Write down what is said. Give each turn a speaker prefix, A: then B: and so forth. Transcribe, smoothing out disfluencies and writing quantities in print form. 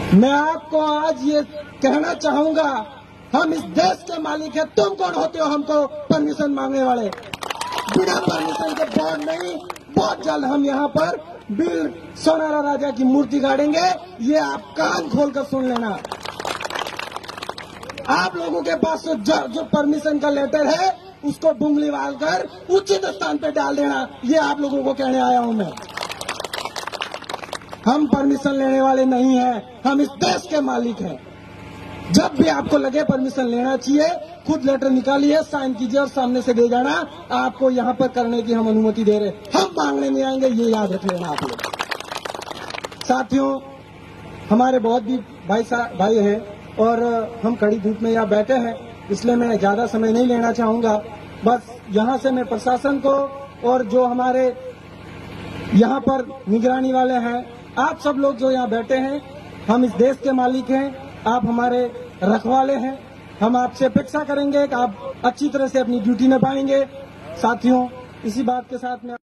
A: मैं आपको आज ये कहना चाहूंगा, हम इस देश के मालिक हैं। तुम कौन होते हो हमको परमिशन मांगने वाले? बिना परमिशन के बोर्ड नहीं, बहुत जल्द हम यहाँ पर बिल सोनारा राजा की मूर्ति गाड़ेंगे। ये आप कान खोलकर सुन लेना। आप लोगों के पास जो परमिशन का लेटर है उसको बुंगलीवाल कर उचित स्थान पे डाल देना। ये आप लोगों को कहने आया हूं मैं। हम परमिशन लेने वाले नहीं हैं, हम इस देश के मालिक हैं। जब भी आपको लगे परमिशन लेना चाहिए, खुद लेटर निकालिए, साइन कीजिए और सामने से दे जाना। आपको यहाँ पर करने की हम अनुमति दे रहे, हम मांगने नहीं आएंगे, ये याद रख लेना आप लोग। साथियों, हमारे बहुत भी भाई हैं और हम कड़ी धूप में यहाँ बैठे हैं, इसलिए मैं ज्यादा समय नहीं लेना चाहूंगा। बस यहाँ से मैं प्रशासन को और जो हमारे यहाँ पर निगरानी वाले हैं, आप सब लोग जो यहाँ बैठे हैं, हम इस देश के मालिक हैं, आप हमारे रखवाले हैं। हम आपसे अपेक्षा करेंगे कि आप अच्छी तरह से अपनी ड्यूटी निभाएंगे। साथियों, इसी बात के साथ में